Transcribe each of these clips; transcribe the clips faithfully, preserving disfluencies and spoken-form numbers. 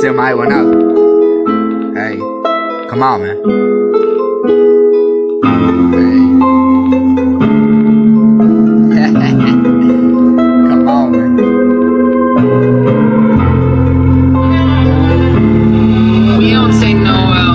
still might one up. Hey, come on, man. Hey. Come on, man. We don't take no L.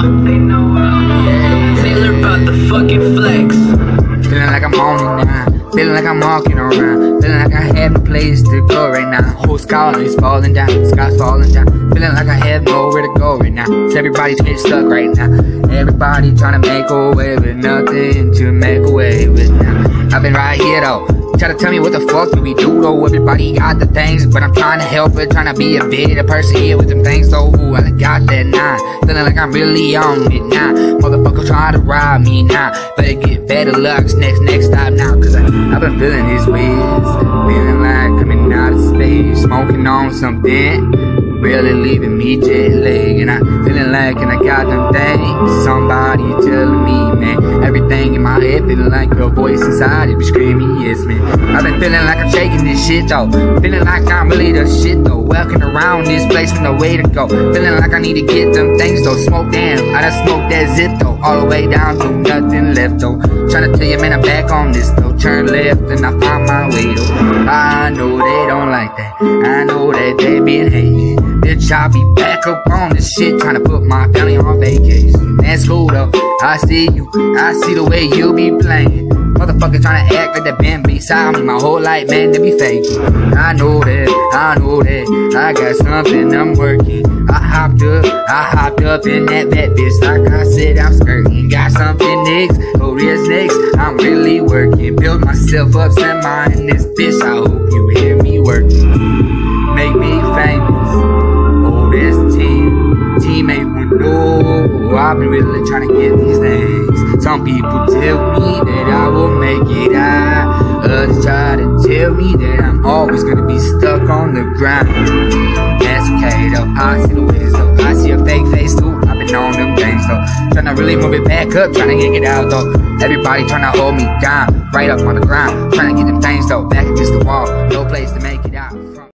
Taylor about the fucking flex. Feeling like I'm on it now. Feeling like I'm walking around. Feeling like I have no place to go right now. Whole sky is falling down, sky's falling down. Feeling like I have nowhere to go right now. So everybody's getting stuck right now. Everybody trying to make a way with nothing to make a way with now. I've been right here though. Try to tell me what the fuck do we do though? Everybody got the things, but I'm trying to help it. Trying to be a better person here with them things though. Ooh, I got that nine. Feeling like I'm really on it now. Motherfucker trying to rob me now. Better get better lucks next next time now. Cause I, I've been feeling these waves. Feeling like coming out of space. Smoking on something. Really leaving me jet lag. And I'm feeling like and I got them things. Somebody telling me, man. Everything in my head feeling like a voice inside it be screaming, yes, man. I've been feeling like I'm shaking this shit though. Feeling like I'm really the shit though. Walking around this place with no way to go. Feeling like I need to get them things though. Smoke down, I done smoked that zip though. All the way down to nothing left though. Trying to tell you, man, I'm back on this though. Turn left and I find my way though. I know they don't like that. I know that they been hating. Bitch, I'll be back up on this shit. Trying to put my family on vacation. That's cool though. I see you. I see the way you be playing. Motherfucker trying to act like that been beside me my whole life, man, to be fake. I know that, I know that. I got something I'm working. I hopped up, I hopped up in that bad bitch. Like I said, I'm skirting. Got something next, oh yes next. I'm really working. Build myself up, send mine in this bitch. I hope you hear me working. Make me famous. Oh, that's the team. Teammate would know. I've been really trying to get these things. Some people tell me that I will make it out. Others try to tell me that I'm always gonna be stuck on the ground. That's okay though, I see the ways though. I see a fake face too, I've been on them things though. Trying to really move it back up, trying to get it out though. Everybody trying to hold me down, right up on the ground. Trying to get them things though, back against the wall. No place to make it out.